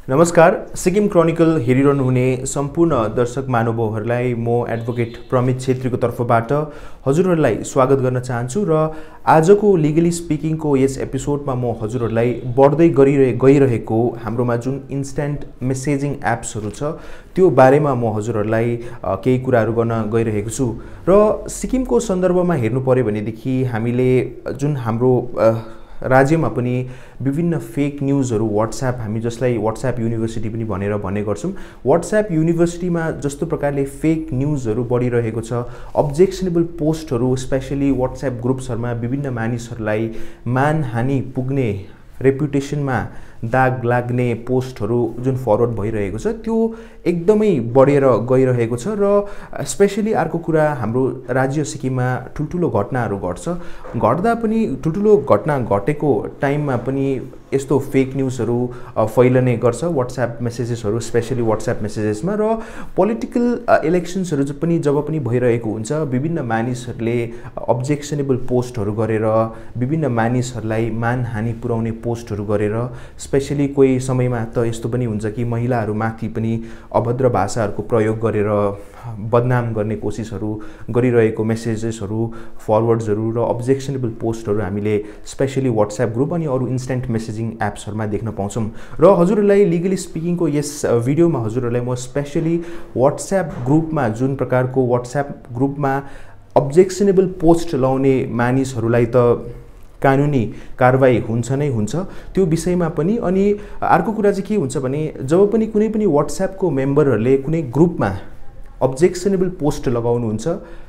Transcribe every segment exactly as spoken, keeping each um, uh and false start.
नमस्कार, सिक्किम क्रोनिकल हेरिरहनु हुने सम्पूर्ण दर्शक महानुभावहरूलाई म एडभोकेट प्रमित छेत्रीको तर्फबाट हजुरहरूलाई स्वागत गर्न चाहन्छु र आजको लिगली स्पिकिङको यस एपिसोडमा म हजुरहरूलाई बढ्दै गरिरहे गइरहेको हाम्रोमा जुन इन्स्ट्यान्ट मेसेजिङ एप्सहरू छ त्यो बारेमा म हजुरहरूलाई केही कुराहरू गर्न गइरहेको छु र सिक्किमको सन्दर्भमा हेर्नु पर्यो भनेदेखि हामीले जुन हाम्रो राज्यमा पनि विभिन्न फेक न्यूजहरू व्हाट्सएप हामी जसलाई व्हाट्सएप युनिभर्सिटी पनि भनेर भन्ने गर्छौं। व्हाट्सएप युनिभर्सिटीमा जस्तो प्रकारले फेक न्यूजहरू बढिरहेको छ, अब्जेक्शनेबल पोस्टहरू स्पेशली व्हाट्सएप ग्रुप्सहरुमा विभिन्न मानिसहरूलाई मानहानि पुग्ने रेपुटेसनमा दाग लाग्ने पोस्टहरू जुन फरवर्ड भइरहेको छ त्यो एकदमै बढेर गइरहेको छ र स्पेशली अर्को कुरा हाम्रो राज्य सिक्किममा ठुलठुलो घटनाहरू घट्छ। घट्दा पनि ठुलठुलो घटना घटेको टाइममा पनि यस्तो फेक न्यूजहरू फैलने गर्छ व्हाट्सएप मेसेजेसहरू स्पेशली व्हाट्सएप मेसेजेसमा र पोलिटिकल इलेक्सन्सहरू पनि जब पनि भइरहेको हुन्छ विभिन्न मानिसहरूले अब्जेक्शनेबल पोस्टहरू गरेर विभिन्न मानिसहरूलाई मानहानि पुर्याउने पोस्टहरू गरेर स्पेशली कोही समयमा त यस्तो पनि हुन्छ कि महिलाहरूमाथि पनि अभद्र भाषाहरूको प्रयोग गरेर बदनाम गर्ने कोसिसहरू गरिरहेको मेसेजेसहरू फरवर्ड्सहरू र अब्जेक्शनेबल पोस्टहरू हामीले स्पेशली व्हाट्सएप ग्रुप अनि अरू इन्स्ट्यान्ट मेसेजिङ एप्सहरुमा देख्न पाउँछौं र हजुरहरूलाई लिगली स्पिकिङको यस भिडियोमा हजुरहरूलाई म स्पेशली व्हाट्सएप ग्रुपमा जुन प्रकारको व्हाट्सएप ग्रुपमा अब्जेक्शनेबल पोस्ट लाउने मानिसहरूलाई त कानुनी कारबाही हुन्छ नै हुन्छ त्यो विषयमा पनि। अनि अर्को कुरा चाहिँ के हुन्छ भने जब पनि कुनै पनि व्हाट्सएपको मेम्बरहरूले कुनै ग्रुपमा अब्जेक्शनेबल पोस्ट लगाउनुहुन्छ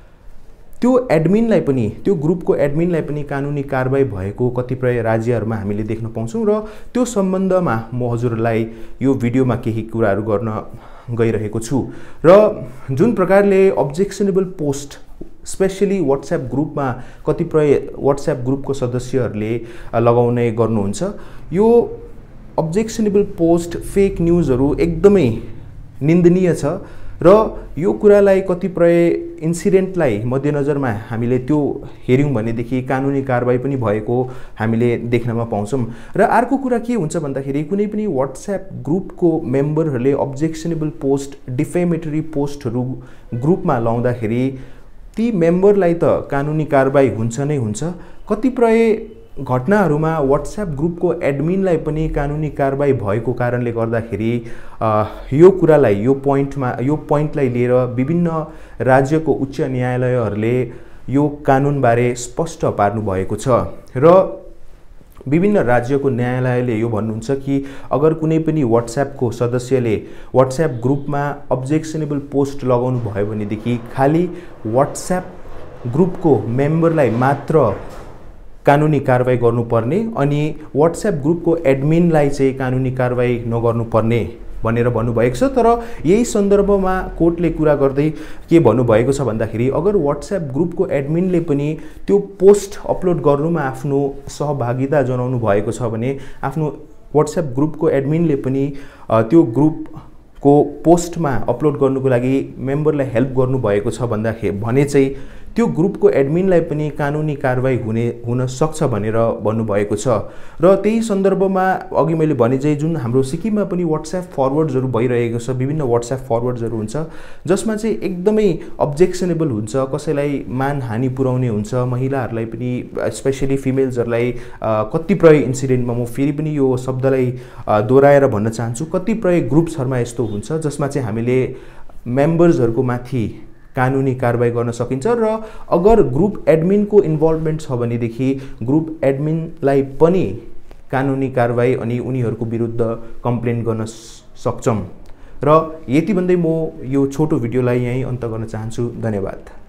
त्यो एडमिनलाई पनि त्यो ग्रुपको एडमिनलाई पनि कानुनी कारबाही भएको कतिपय राज्यहरुमा हामीले देख्न पाउँछौं र त्यो सम्बन्धमा म हजुरलाई यो भिडियोमा केही कुराहरू गर्न गइरहेको छु र जुन प्रकारले अब्जेक्शनेबल पोस्ट स्पेशली व्हाट्सएप ग्रुपमा कतिपय व्हाट्सएप ग्रुपको सदस्यहरूले लगाउने गर्नुहुन्छ यो अब्जेक्शनेबल पोस्ट फेक न्यूजहरू एकदमै निन्दनीय छ र यो कुरालाई कतिपय इन्सिडेन्टलाई मध्यनजरमा हामीले त्यो हेर्यौं भनेदेखि कानुनी कारबाही पनि भएको हामीले देख्नमा पाउँछौं। र अर्को कुरा के हुन्छ भन्दाखेरि कुनै पनि व्हाट्सएप ग्रुपको मेम्बरहरूले अब्जेक्शनेबल पोस्ट डिफेमेटरी पोस्टहरू ग्रुपमा लाउँदाखेरि ती मेम्बरलाई त कानुनी कारबाही हुन्छ नै हुन्छ, कतिपय घटनाहरूमा व्हाट्सएप ग्रुपको एडमिनलाई पनि कानुनी कारबाही भएको कारणले गर्दाखेरि यो कुरालाई यो पोइन्टमा यो पोइन्टलाई लिएर विभिन्न राज्यको उच्च न्यायालयहरूले यो कानुनबारे स्पष्ट पार्नु भएको छ र विभिन्न राज्यको न्यायालयले यो भन्नुहुन्छ कि अगर कुनै पनि व्हाट्सएपको सदस्यले व्हाट्सएप ग्रुपमा अब्जेक्शनेबल पोस्ट लगाउनु भयो भनेदेखि खाली व्हाट्सएप ग्रुपको मेम्बरलाई मात्र कानुनी कारबाही गर्नुपर्ने अनि व्हाट्सएप ग्रुपको एडमिनलाई चाहिँ कानुनी कारबाही नगर्नुपर्ने भनेर भन्नुभएको छ। तर यही सन्दर्भमा कोर्टले कुरा गर्दै के भन्नुभएको छ भन्दाखेरि अगर व्हाट्सएप ग्रुपको एडमिनले पनि त्यो पोस्ट अपलोड गर्नुमा आफ्नो सहभागिता जनाउनु भएको छ भने आफ्नो व्हाट्सएप ग्रुपको एडमिनले पनि त्यो ग्रुपको पोस्टमा अपलोड गर्नुको लागि मेम्बरलाई हेल्प गर्नुभएको छ भन्दाखेरि भने चाहिँ त्यो ग्रुपको एडमिनलाई पनि कानुनी कारबाही हुने हुन सक्छ भनेर भन्नुभएको छ। र त्यही सन्दर्भमा अघि मैले भने चाहिँ जुन हाम्रो सिक्किममा पनि व्हाट्सएप फरवर्ड्सहरू भइरहेको छ विभिन्न व्हाट्सएप फरवर्ड्सहरू हुन्छ जसमा चाहिँ एकदमै अब्जेक्शनेबल हुन्छ, कसैलाई मानहानि पुर्याउने हुन्छ, महिलाहरूलाई पनि स्पेशली फिमेल्सहरूलाई कतिपय इन्सिडेन्टमा म फेरि पनि यो शब्दलाई दोहोऱ्याएर भन्न चाहन्छु कतिपय ग्रुप्सहरुमा यस्तो हुन्छ जसमा चाहिँ हामीले मेम्बर्सहरुको माथि कानुनी कारबाही गर्न सकिन्छ र अगर ग्रुप एडमिनको इन्भल्भमेन्ट छ भनेदेखि ग्रुप एडमिनलाई पनि कानुनी कारबाही अनि उनीहरूको विरुद्ध कम्प्लेन गर्न सक्छौं। र यति भन्दै म यो छोटो भिडियोलाई यही अन्त गर्न चाहन्छु। धन्यवाद।